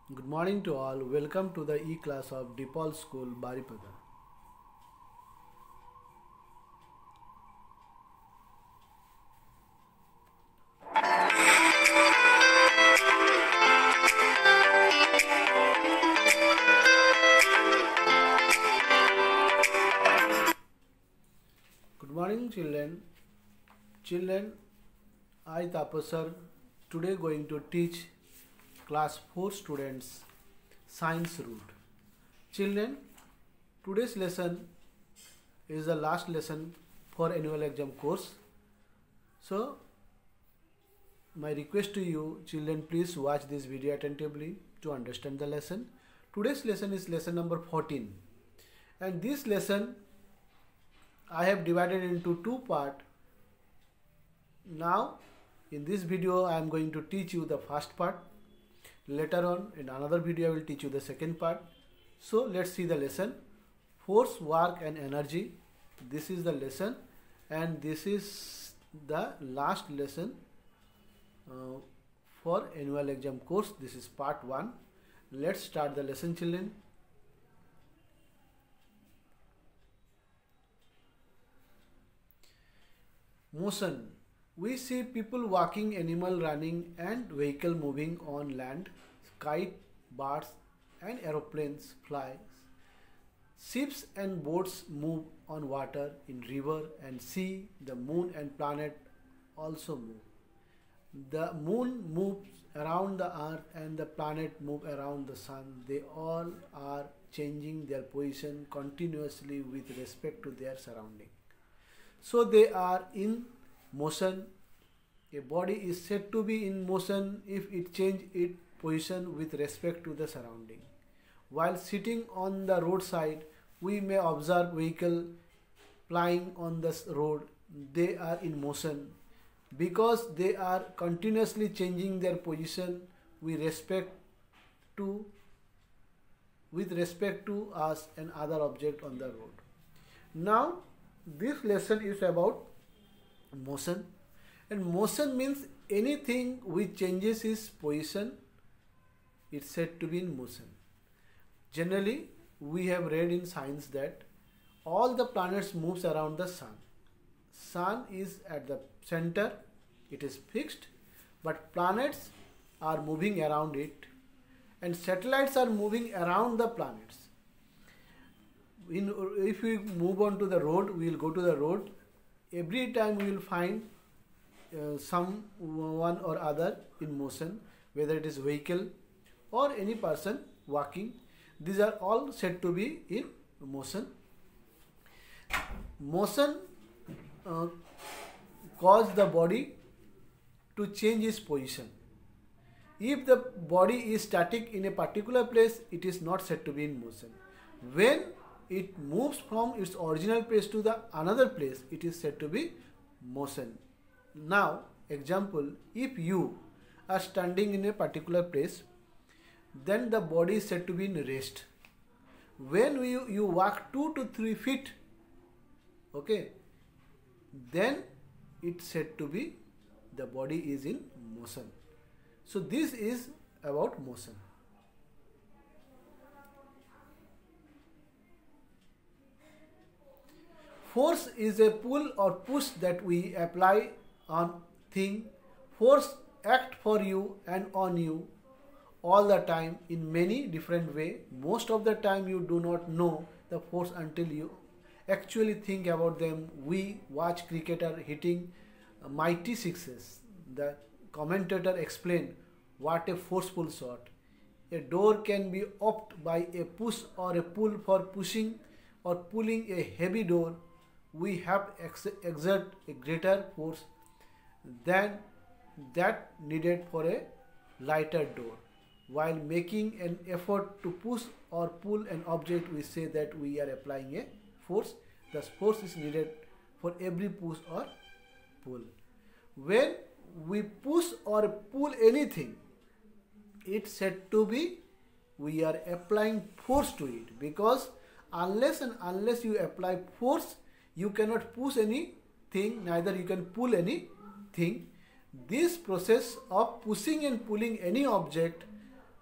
Good morning to all. Welcome to the E-class of DePaul School, Baripada. Good morning, children. Children, I Tapasar today going to teach class 4 students science root. Children, today's lesson is the last lesson for annual exam course. So, my request to you, children, please watch this video attentively to understand the lesson. Today's lesson is lesson number 14. And this lesson I have divided into two parts. Now, in this video, I am going to teach you the first part. Later on, in another video, I will teach you the second part. So, let's see the lesson. Force, work and energy. This is the lesson and this is the last lesson for annual exam course. This is part 1. Let's start the lesson, children. Motion. We see people walking, animal running and vehicle moving on land, kite, birds and aeroplanes fly. Ships and boats move on water, in river and sea. The moon and planet also move. The moon moves around the earth and the planet move around the sun. They all are changing their position continuously with respect to their surrounding. So they are in motion. A body is said to be in motion if it changes its position with respect to the surrounding. While sitting on the roadside, we may observe vehicle plying on the road. They are in motion because they are continuously changing their position with respect to us and other object on the road. Now, this lesson is about motion, and motion means anything which changes its position. It's said to be in motion. Generally, we have read in science that all the planets moves around the sun. Sun is at the center, it is fixed, but planets are moving around it and satellites are moving around the planets. If we move on to the road, we will go to the road. Every time we will find someone or other in motion, whether it is vehicle or any person walking. These are all said to be in motion. Motion causes the body to change its position. If the body is static in a particular place, it is not said to be in motion. When it moves from its original place to the another place, it is said to be motion. Now, example, if you are standing in a particular place, then the body is said to be in rest. When you walk 2 to 3 feet, okay, then it's said to be the body is in motion. So this is about motion. Force is a pull or push that we apply on thing. Force act for you and on you all the time in many different way. Most of the time you do not know the force until you actually think about them. We watch cricketer hitting mighty sixes. The commentator explained what a forceful shot. A door can be opened by a push or a pull. For pushing or pulling a heavy door, we have to exert a greater force than that needed for a lighter door. While making an effort to push or pull an object, we say that we are applying a force. The force is needed for every push or pull. When we push or pull anything, it's said to be we are applying force to it, because unless you apply force, you cannot push anything, neither you can pull anything. This process of pushing and pulling any object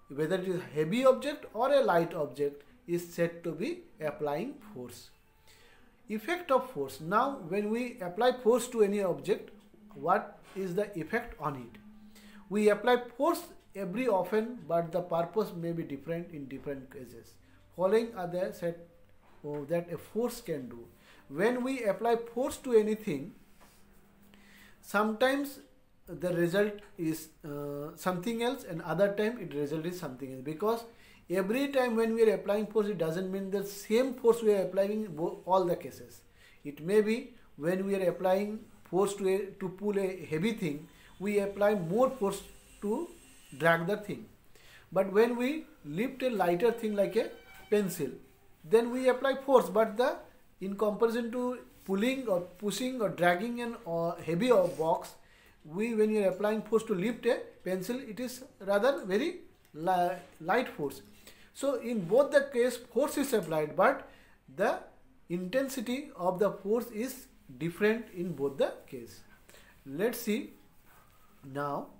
whether it is a heavy object or a light object, is said to be applying force. Effect of force. Now when we apply force to any object, what is the effect on it? We apply force every often, but the purpose may be different in different cases. Following are the set that a force can do. When we apply force to anything, sometimes the result is something else, and other time it result is something else, because every time when we are applying force, it doesn't mean the same force we are applying in all the cases. It may be when we are applying force to pull a heavy thing, we apply more force to drag the thing. But when we lift a lighter thing like a pencil, then we apply force, but in comparison to pulling or pushing or dragging an heavy box, when you are applying force to lift a pencil, it is rather very light force. So in both the case, force is applied, but the intensity of the force is different in both the case. Let's see now.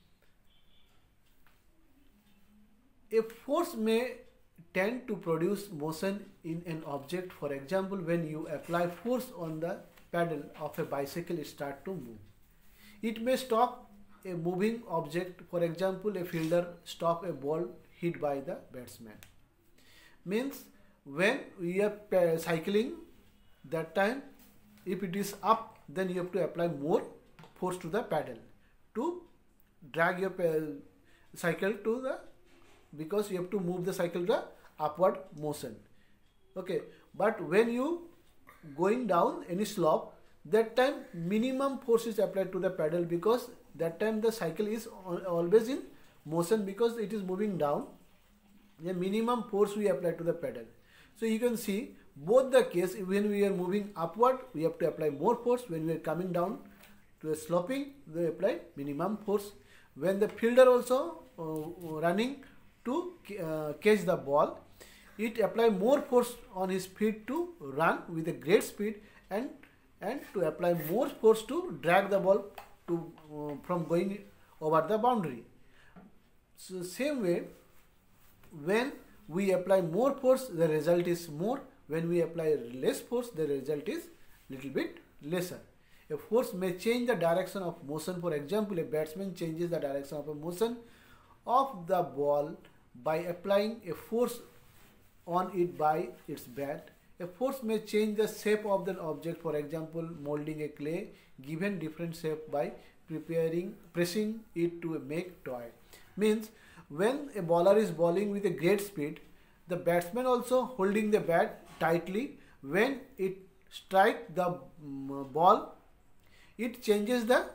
A force may tend to produce motion in an object. For example, when you apply force on the pedal of a bicycle, it starts to move. It may stop a moving object. For example, a fielder stop a ball hit by the batsman. Means when we are cycling, that time if it is up, then you have to apply more force to the pedal to drag your cycle to the, because you have to move the cycle to the upward motion. Okay, but when you going down any slope, that time minimum force is applied to the pedal, because that time the cycle is always in motion, because it is moving down. The minimum force we apply to the pedal. So you can see both the case, when we are moving upward, we have to apply more force. When we are coming down to a sloping, we apply minimum force. When the fielder also running to catch the ball, it apply more force on his feet to run with a great speed, and to apply more force to drag the ball to from going over the boundary. So same way, when we apply more force, the result is more. When we apply less force, the result is little bit lesser. A force may change the direction of motion. For example, a batsman changes the direction of a motion of the ball by applying a force on it by its bat. A force may change the shape of the object. For example, molding a clay given different shape by pressing it to make toy. Means when a bowler is bowling with a great speed, the batsman also holding the bat tightly. When it strikes the ball, it changes the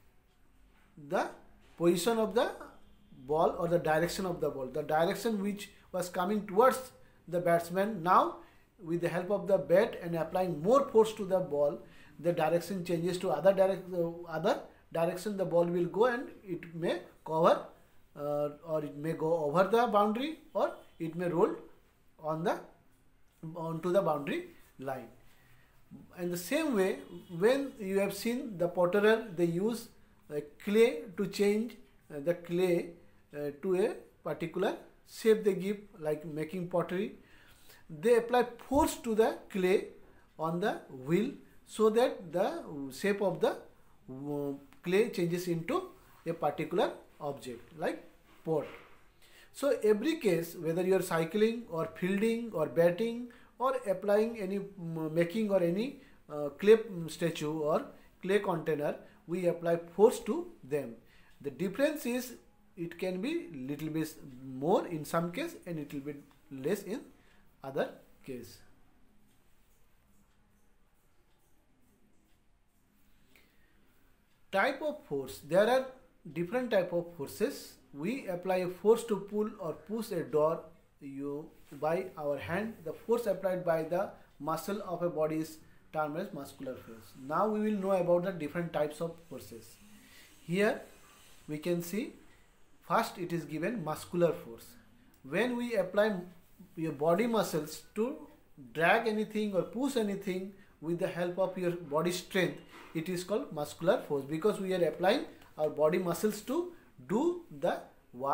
position of the ball or the direction of the ball. The direction which was coming towards the batsman, now with the help of the bat and applying more force to the ball, the direction changes to other direction the ball will go, and it may cover or it may go over the boundary, or it may roll onto the boundary line. And the same way, when you have seen the potterer, they use clay to change the clay to a particular shape they give, like making pottery. They apply force to the clay on the wheel, so that the shape of the clay changes into a particular object like pot. So every case, whether you are cycling or fielding or batting or applying any making or any clay statue or clay container, we apply force to them. The difference is it can be little bit more in some case and little bit less in other case. Type of force. There are different type of forces. We apply a force to pull or push a door by our hand. The force applied by the muscle of a body is termed as muscular force. Now we will know about the different types of forces. Here we can see, first it is given muscular force. When we apply your body muscles to drag anything or push anything with the help of your body strength, it is called muscular force, because we are applying our body muscles to do the work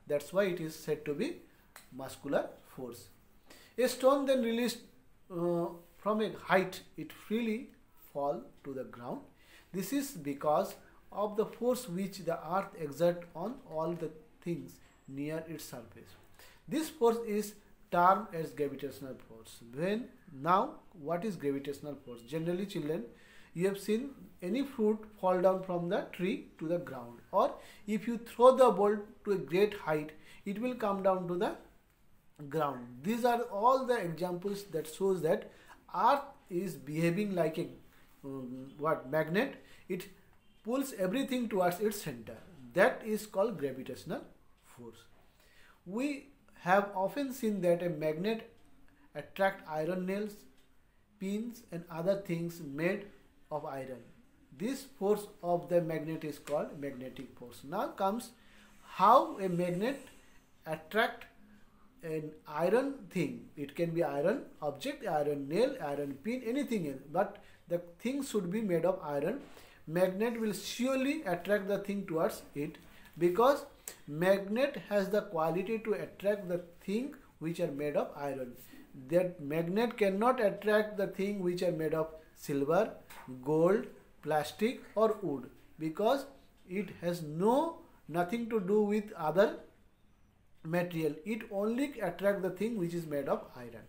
That's why it is said to be muscular force. A stone then released from a height, it freely fall to the ground. This is because of the force which the earth exerts on all the things near its surface. This force is termed as gravitational force. Now, what is gravitational force? Generally, children, you have seen any fruit fall down from the tree to the ground, or if you throw the ball to a great height, it will come down to the ground. These are all the examples that shows that earth is behaving like a magnet. It pulls everything towards its center. That is called gravitational force. We have often seen that a magnet attract iron nails, pins and other things made of iron. This force of the magnet is called magnetic force. Now comes how a magnet attract an iron thing. It can be iron object, iron nail, iron pin, anything else, but the thing should be made of iron. Magnet will surely attract the thing towards it, because magnet has the quality to attract the thing which are made of iron. That magnet cannot attract the thing which are made of silver, gold, plastic or wood, because it has nothing to do with other material. It only attracts the thing which is made of iron.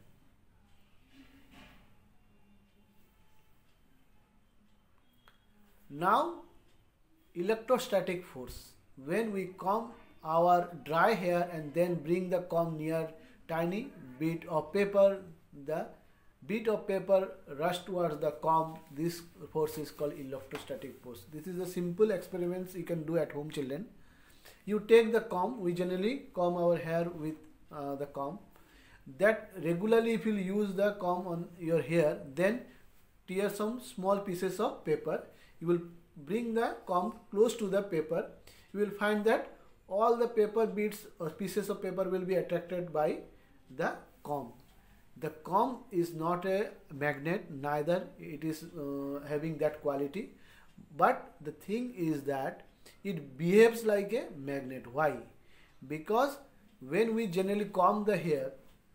Now, electrostatic force. When we comb our dry hair and then bring the comb near tiny bit of paper, the bit of paper rush towards the comb. This force is called electrostatic force. This is a simple experiments you can do at home, children. You take the comb. We generally comb our hair with the comb. That regularly, if you use the comb on your hair, then tear some small pieces of paper. You will bring the comb close to the paper. You will find that all the paper bits or pieces of paper will be attracted by the comb. The comb is not a magnet, neither it is having that quality, but the thing is that it behaves like a magnet. Why? Because when we generally comb the hair,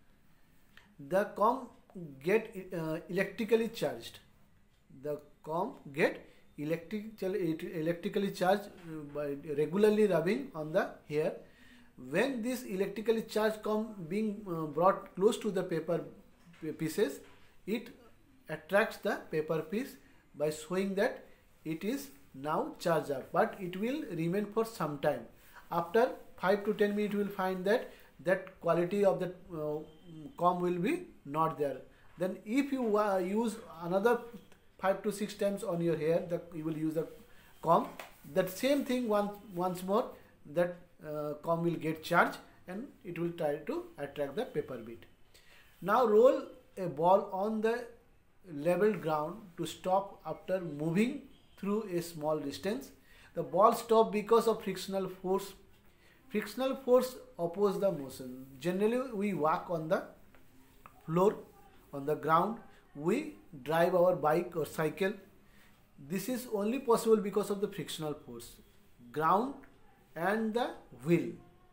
the comb get electrically charged. The comb get electrically charged by regularly rubbing on the hair. When this electrically charged comb being brought close to the paper pieces, it attracts the paper piece by showing that it is now charged up, but it will remain for some time. After 5 to 10 minutes, you will find that that quality of the comb will be not there. Then if you use another 5 to 6 times on your hair, you will use the comb. That same thing once more, that comb will get charged and it will try to attract the paper bit. Now roll a ball on the level ground to stop after moving through a small distance. The ball stops because of frictional force. Frictional force opposes the motion. Generally, we walk on the floor, on the ground. We drive our bike or cycle. This is only possible because of the frictional force. Ground and the wheel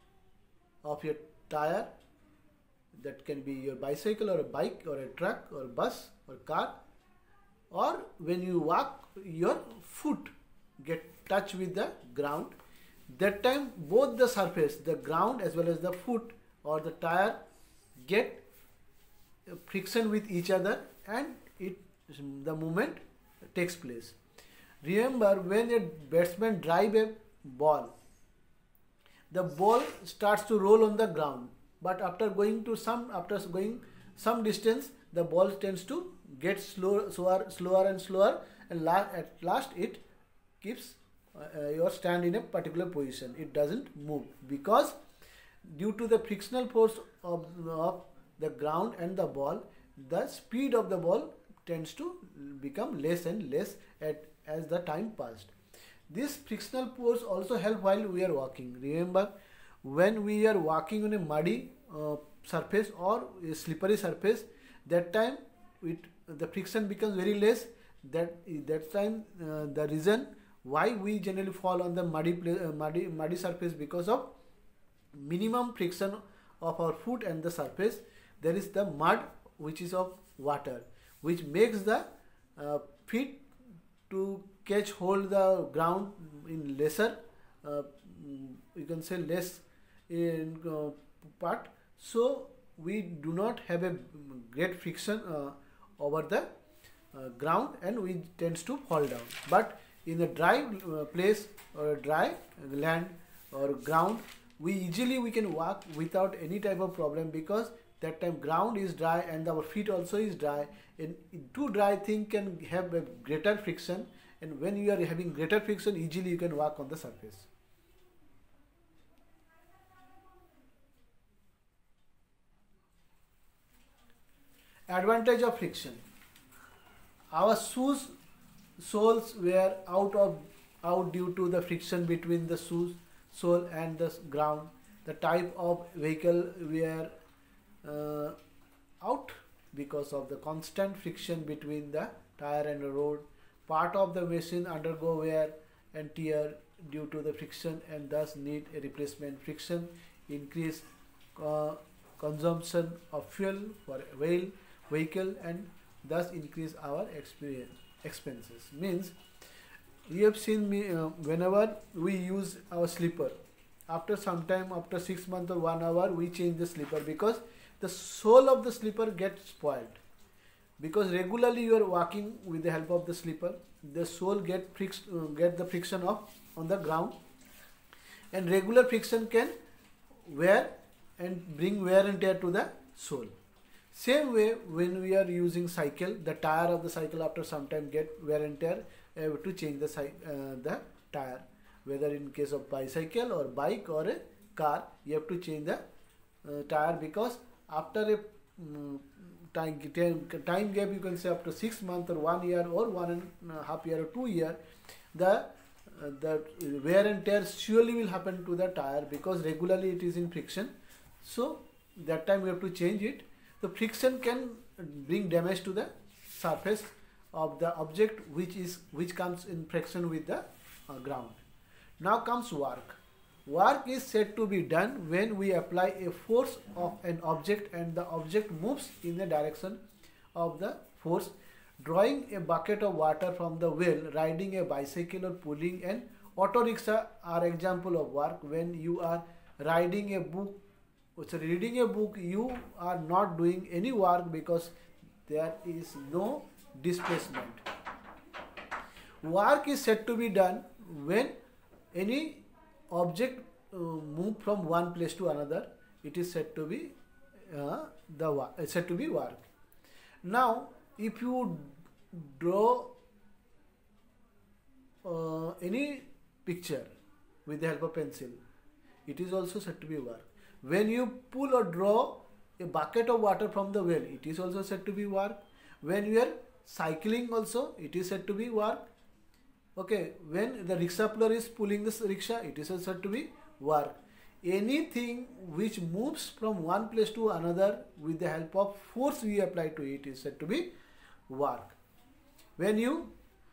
of your tire, that can be your bicycle or a bike or a truck or bus or car, or when you walk, your foot get touch with the ground. That time both the surface, the ground as well as the foot or the tire, get friction with each other and the movement takes place. Remember, when a batsman drives a ball, the ball starts to roll on the ground, but after going some distance, the ball tends to get slower and slower, and at last it keeps your stand in a particular position. It doesn't move because due to the frictional force of the ground and the ball, the speed of the ball tends to become less and less as the time passed. This frictional force also helps while we are walking. Remember, when we are walking on a muddy surface or a slippery surface, that time the friction becomes very less. That time the reason why we generally fall on the muddy surface, because of minimum friction of our foot and the surface. There is the mud, which is of water, which makes the feet to catch hold the ground in lesser, you can say less in part. So we do not have a great friction over the ground, and we tends to fall down. But in a dry place or a dry land or ground, we can walk without any type of problem, because that time ground is dry and our feet also is dry, and two dry thing can have a greater friction, and when you are having greater friction, easily you can walk on the surface. Advantage of friction. Our shoes soles were out due to the friction between the shoes sole and the ground. The type of vehicle were out because of the constant friction between the tire and the road. Part of the machine undergo wear and tear due to the friction and thus need a replacement. Friction increase consumption of fuel for vehicle and thus increase our expenses. Means you have seen me whenever we use our slipper, after some time, after 6 months or 1 hour, we change the slipper because the sole of the slipper gets spoiled. Because regularly you are walking with the help of the slipper, the sole get the friction on the ground, and regular friction can wear and bring wear and tear to the sole. Same way, when we are using cycle, the tire of the cycle after some time get wear and tear, to change the tire. Whether in case of bicycle or bike or a car, you have to change the tire, because after a time gap, you can say after 6 months or 1 year or 1.5 year or 2 year, the wear and tear surely will happen to the tire, because regularly it is in friction. So that time we have to change it. The friction can bring damage to the surface of the object which comes in friction with the ground. Now comes work. Work is said to be done when we apply a force of an object and the object moves in the direction of the force. Drawing a bucket of water from the well, riding a bicycle or pulling an auto rickshaw are example of work. When you are reading a book, you are not doing any work because there is no displacement. Work is said to be done when any object move from one place to another. It is said to be work. Now, if you draw any picture with the help of pencil, it is also said to be work. When you pull or draw a bucket of water from the well, it is also said to be work. When you are cycling also, it is said to be work. Okay, when the rickshaw puller is pulling this rickshaw, it is also said to be work. Anything which moves from one place to another with the help of force we apply to it is said to be work. When you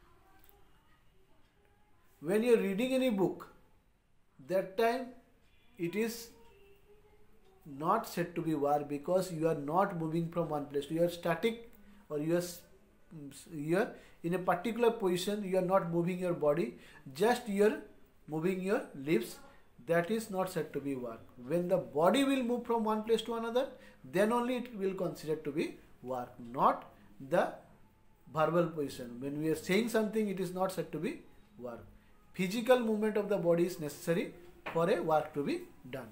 are reading any book, that time it is not said to be work, because you are not moving from one place. You are static, or you are in a particular position. You are not moving your body, just you are moving your lips. That is not said to be work. When the body will move from one place to another, then only it will consider to be work, not the verbal position. When we are saying something, it is not said to be work. Physical movement of the body is necessary for a work to be done.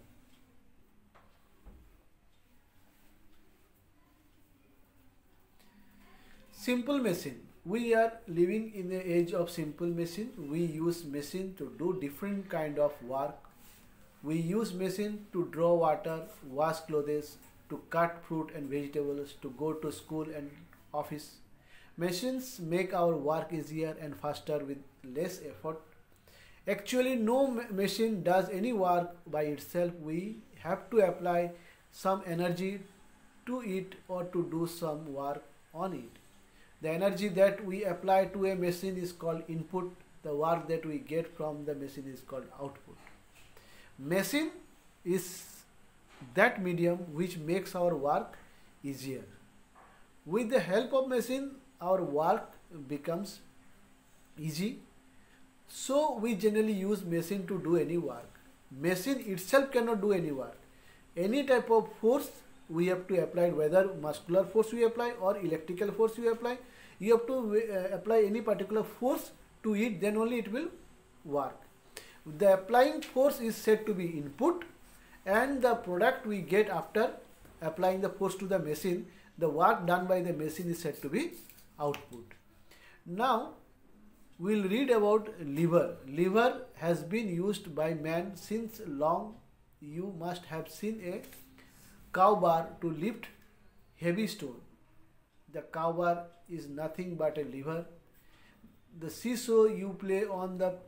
Simple machine. We are living in the age of simple machine. We use machine to do different kind of work. We use machine to draw water, wash clothes, to cut fruit and vegetables, to go to school and office. Machines make our work easier and faster with less effort. Actually, no machine does any work by itself. We have to apply some energy to it or to do some work on it. The energy that we apply to a machine is called input. The work that we get from the machine is called output. Machine is that medium which makes our work easier. With the help of machine, our work becomes easy. So we generally use machine to do any work. Machine itself cannot do any work. Any type of force we have to apply, whether muscular force we apply or electrical force we apply. You have to apply any particular force to it, then only it will work. The applying force is said to be input, and the product we get after applying the force to the machine, the work done by the machine, is said to be output. Now we will read about lever. Lever has been used by man since long. You must have seen a cow bar to lift heavy stone. The cow bar is nothing but a lever. The seesaw you play on the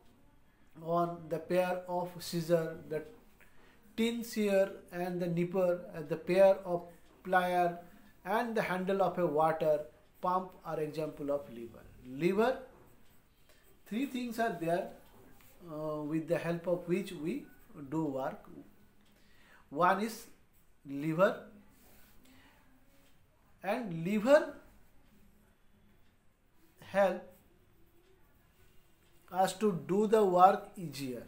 pair of scissors, the tin shear and the nipper, the pair of plier and the handle of a water pump are example of lever. Lever, three things are there with the help of which we do work. One is lever, and lever help us to do the work easier.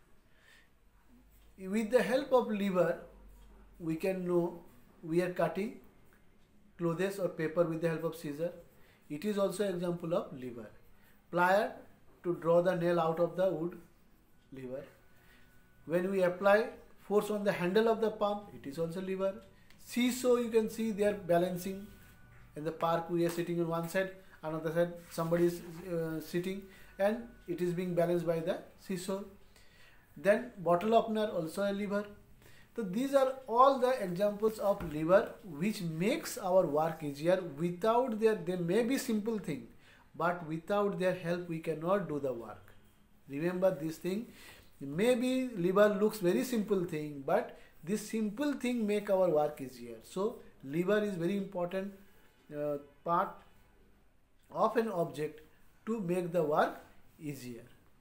With the help of lever, we can know we are cutting clothes or paper with the help of scissor. It is also example of lever. Plier to draw the nail out of the wood, lever. When we apply force on the handle of the pump, it is also lever. Seesaw, you can see they are balancing. In the park we are sitting on one side, another side somebody is sitting, and it is being balanced by the seesaw. Then bottle opener, also a lever. So these are all the examples of lever which makes our work easier. Without there may be simple thing, but without their help we cannot do the work. Remember this thing. Maybe lever looks very simple thing, but this simple thing make our work easier. So lever is very important part of an object to make the work easier.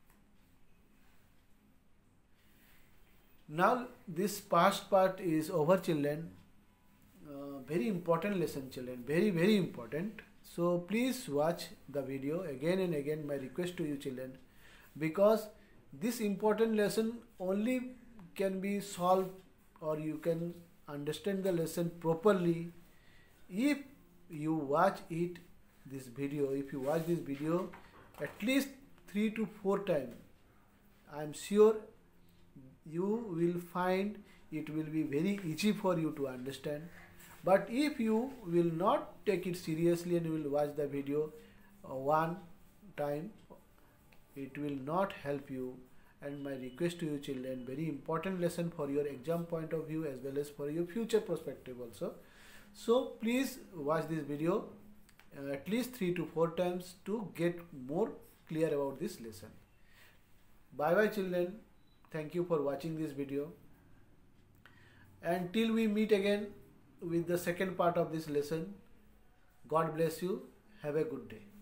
Now this past part is over, children. Very important lesson, children, very important. So please watch the video again and again. My request to you, children, because this important lesson only can be solved, or you can understand the lesson properly if you watch this video. If you watch this video at least 3 to 4 times, I am sure you will find it will be very easy for you to understand. But if you will not take it seriously and you will watch the video one time, it will not help you. And my request to you, children, very important lesson for your exam point of view as well as for your future perspective also. So please watch this video at least 3 to 4 times to get more clear about this lesson. Bye bye, children. Thank you for watching this video. And till we meet again with the second part of this lesson, God bless you. Have a good day.